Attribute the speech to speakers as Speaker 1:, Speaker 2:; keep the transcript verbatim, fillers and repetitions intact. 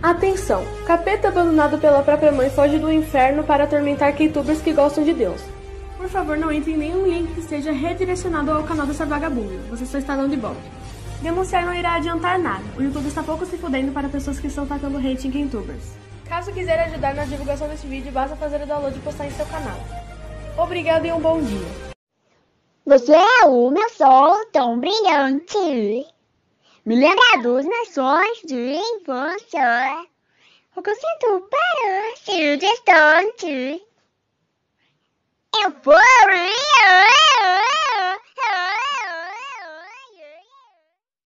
Speaker 1: Atenção! Capeta abandonado pela própria mãe foge do inferno para atormentar Keitubers que gostam de Deus. Por favor, não entre em nenhum link que esteja redirecionado ao canal dessa vagabunda. Você só está dando ibope. Denunciar não irá adiantar nada. O YouTube está pouco se fudendo para pessoas que estão tacando hate em Keitubers. Caso quiser ajudar na divulgação desse vídeo, basta fazer o download e postar em seu canal. Obrigado e um bom dia.
Speaker 2: Você é o meu sol tão brilhante. Me lembra dos meus sonhos de infância. O que eu sinto parece distante. Euforia!